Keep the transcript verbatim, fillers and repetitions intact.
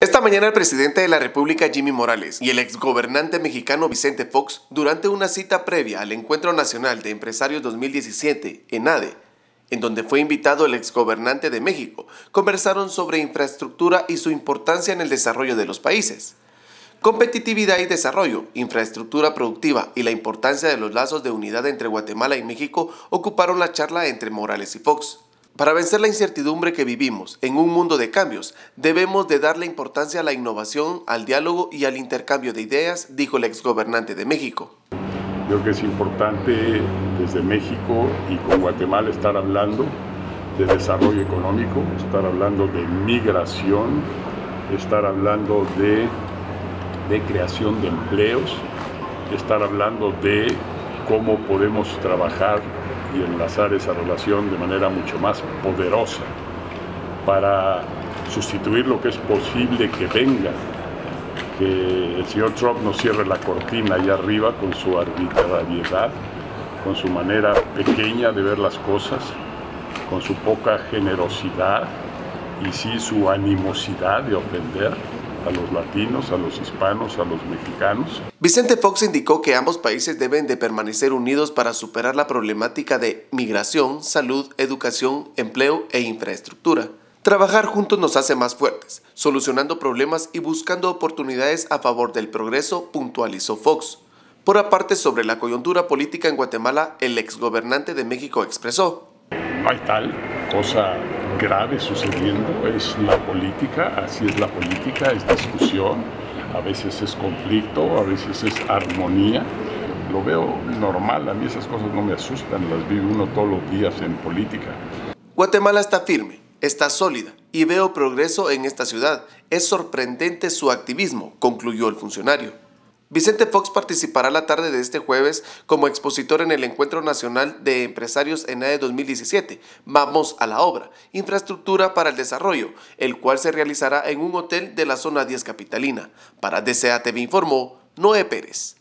Esta mañana el presidente de la República, Jimmy Morales, y el exgobernante mexicano Vicente Fox, durante una cita previa al Encuentro Nacional de Empresarios dos mil diecisiete, ENADE, en donde fue invitado el exgobernante de México, conversaron sobre infraestructura y su importancia en el desarrollo de los países. Competitividad y desarrollo, infraestructura productiva y la importancia de los lazos de unidad entre Guatemala y México ocuparon la charla entre Morales y Fox. Para vencer la incertidumbre que vivimos en un mundo de cambios, debemos de darle importancia a la innovación, al diálogo y al intercambio de ideas, dijo el exgobernante de México. Creo que es importante desde México y con Guatemala estar hablando de desarrollo económico, estar hablando de migración, estar hablando de, de creación de empleos, estar hablando de cómo podemos trabajar y enlazar esa relación de manera mucho más poderosa para sustituir lo que es posible que venga, que el señor Trump no cierre la cortina allá arriba con su arbitrariedad, con su manera pequeña de ver las cosas, con su poca generosidad y sí su animosidad de ofender a los latinos, a los hispanos, a los mexicanos. Vicente Fox indicó que ambos países deben de permanecer unidos para superar la problemática de migración, salud, educación, empleo e infraestructura. Trabajar juntos nos hace más fuertes, solucionando problemas y buscando oportunidades a favor del progreso, puntualizó Fox. Por aparte, sobre la coyuntura política en Guatemala, el exgobernante de México expresó: No hay tal cosa grave sucediendo, es la política, así es la política, es discusión, a veces es conflicto, a veces es armonía. Lo veo normal, a mí esas cosas no me asustan, las vive uno todos los días en política. Guatemala está firme, está sólida y veo progreso en esta ciudad. Es sorprendente su activismo, concluyó el funcionario. Vicente Fox participará la tarde de este jueves como expositor en el Encuentro Nacional de Empresarios ENADE dos mil diecisiete, Vamos a la obra, infraestructura para el desarrollo, el cual se realizará en un hotel de la zona diez capitalina. Para D C A T V informó Noé Pérez.